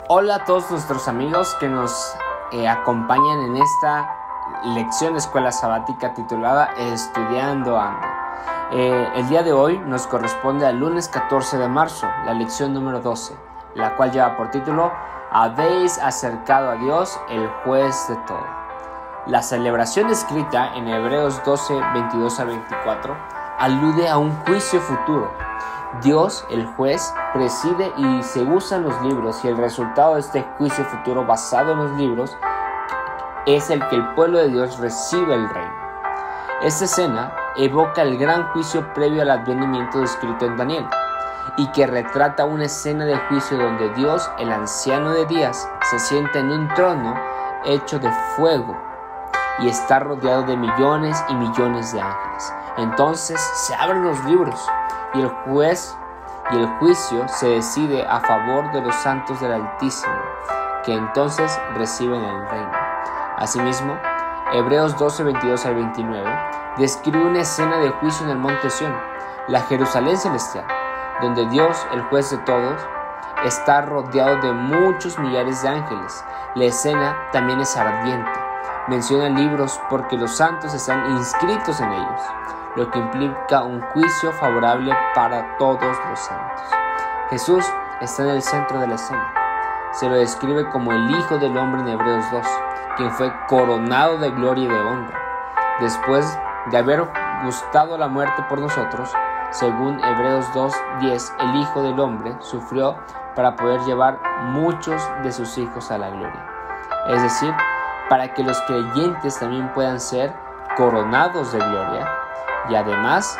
Hola a todos nuestros amigos que nos acompañan en esta lección de escuela sabática titulada Estudiando Ando. El día de hoy nos corresponde al lunes 14 de marzo, la lección número 12, la cual lleva por título Habéis acercado a Dios, el juez de todo. La celebración escrita en Hebreos 12, 22 a 24 alude a un juicio futuro. Dios, el juez, preside y se usan los libros, y el resultado de este juicio futuro basado en los libros es el que el pueblo de Dios recibe el reino. Esta escena evoca el gran juicio previo al advenimiento descrito en Daniel, y que retrata una escena de juicio donde Dios, el anciano de días, se sienta en un trono hecho de fuego y está rodeado de millones y millones de ángeles. Entonces se abren los libros y el juicio se decide a favor de los santos del Altísimo, que entonces reciben el reino. Asimismo, Hebreos 12, 22 al 29 describe una escena de juicio en el monte Sión, la Jerusalén celestial, donde Dios, el juez de todos, está rodeado de muchos millares de ángeles. La escena también es ardiente. Menciona libros porque los santos están inscritos en ellos, lo que implica un juicio favorable para todos los santos. Jesús está en el centro de la escena. Se lo describe como el Hijo del Hombre en Hebreos 2, quien fue coronado de gloria y de honra, después de haber gustado la muerte por nosotros. Según Hebreos 2:10, el Hijo del Hombre sufrió para poder llevar muchos de sus hijos a la gloria, es decir, para que los creyentes también puedan ser coronados de gloria y además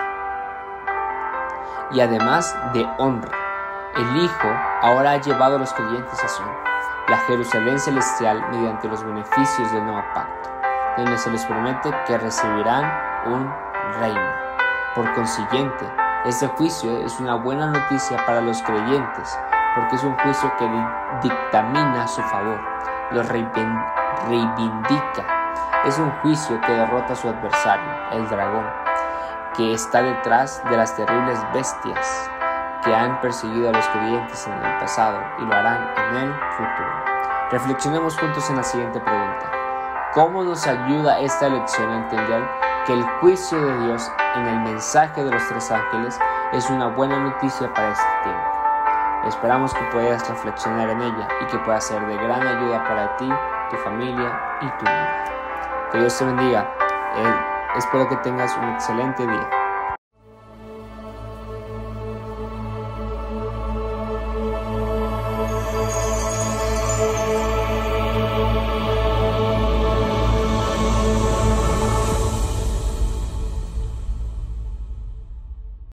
de honra. El Hijo ahora ha llevado a los creyentes a Sion, la Jerusalén celestial, mediante los beneficios del nuevo pacto, donde se les promete que recibirán un reino. Por consiguiente, este juicio es una buena noticia para los creyentes, porque es un juicio que dictamina a su favor, los reivindica. Es un juicio que derrota a su adversario, el dragón, que está detrás de las terribles bestias que han perseguido a los creyentes en el pasado y lo harán en el futuro. Reflexionemos juntos en la siguiente pregunta: ¿cómo nos ayuda esta lección a entender que el juicio de Dios en el mensaje de los tres ángeles es una buena noticia para este tiempo? Esperamos que puedas reflexionar en ella y que pueda ser de gran ayuda para ti, tu familia y tu vida. Que Dios te bendiga. Espero que tengas un excelente día.